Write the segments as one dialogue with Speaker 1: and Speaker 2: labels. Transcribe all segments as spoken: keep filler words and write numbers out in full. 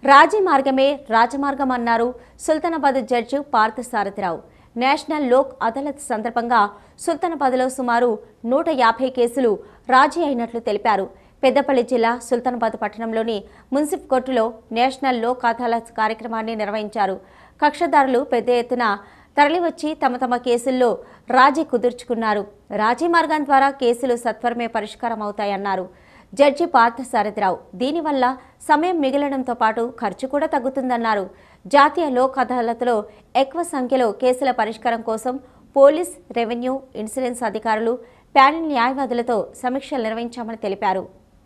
Speaker 1: రాజీ మార్గమే రాజమార్గం అన్నారు సుల్తానాబాద్ జడ్జి పార్థసారథిరావు. నేషనల్ లోక్ అదాలత్ సందర్భంగా సుల్తానాబాద్లో సుమారు నూట యాభై కేసులు రాజీ అయినట్లు తెలిపారు. పెద్దపల్లి జిల్లా సుల్తానాబాద్ పట్టణంలోని మున్సిపల్ కోర్టులో నేషనల్ లోక్ అదాలత్ కార్యక్రమాన్ని నిర్వహించారు. కక్షదారులు పెద్ద ఎత్తున తరలివచ్చి తమ తమ కేసుల్లో రాజీ కుదుర్చుకున్నారు. రాజీ మార్గం ద్వారా కేసులు సత్వరమే పరిష్కారం అవుతాయన్నారు జడ్జి పార్థసారథిరావు. దీనివల్ల సమయం మిగలడంతో పాటు ఖర్చు కూడా తగ్గుతుందన్నారు. జాతీయ లోక్ అదాలత్లో ఎక్కువ సంఖ్యలో కేసుల పరిష్కారం కోసం పోలీస్, రెవెన్యూ, ఇన్సూరెన్స్ అధికారులు, ప్యానెల్ న్యాయవాదులతో సమీక్షలు నిర్వహించామని తెలిపారు.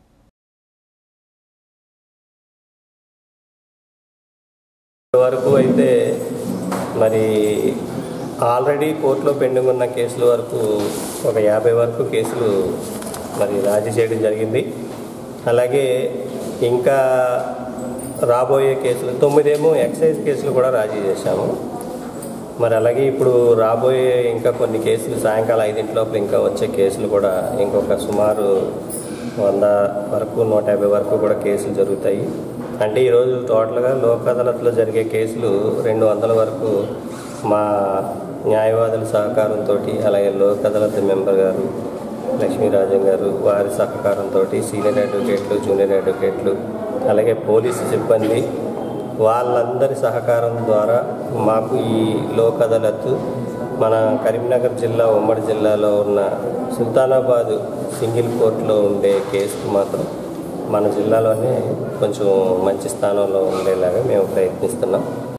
Speaker 2: వరకు అయితే మరి ఆల్రెడీ కోర్టులో పెండింగ్ ఉన్న కేసుల వరకు ఒక యాభై వరకు కేసులు మరి రాజీ చేయడం జరిగింది. అలాగే ఇంకా రాబోయే కేసులు తొమ్మిదేమో ఎక్సైజ్ కేసులు కూడా రాజీ చేశాము. మరి అలాగే ఇప్పుడు రాబోయే ఇంకా కొన్ని కేసులు సాయంకాలం ఐదింటి లోపల ఇంకా వచ్చే కేసులు కూడా ఇంకొక సుమారు వంద వరకు నూట యాభై వరకు కూడా కేసులు జరుగుతాయి. అంటే ఈరోజు టోటల్గా లోక్ అదాలత్లో జరిగే కేసులు రెండు వందల వరకు మా న్యాయవాదుల సహకారంతో, అలాగే లోక్ అదాలత్ మెంబర్ గారు లక్ష్మీరాజన్ గారు వారి సహకారంతో, సీనియర్ అడ్వకేట్లు, జూనియర్ అడ్వకేట్లు, అలాగే పోలీసు సిబ్బంది వాళ్ళందరి సహకారం ద్వారా మాకు ఈ లోక్ అదాలత్ మన కరీంనగర్ జిల్లా ఉమ్మడి జిల్లాలో ఉన్న సుల్తానాబాద్ సింగిల్ కోర్టులో ఉండే కేసుకు మాత్రం మన జిల్లాలోనే కొంచెం మంచి స్థానంలో ఉండేలాగా మేము ప్రయత్నిస్తున్నాం.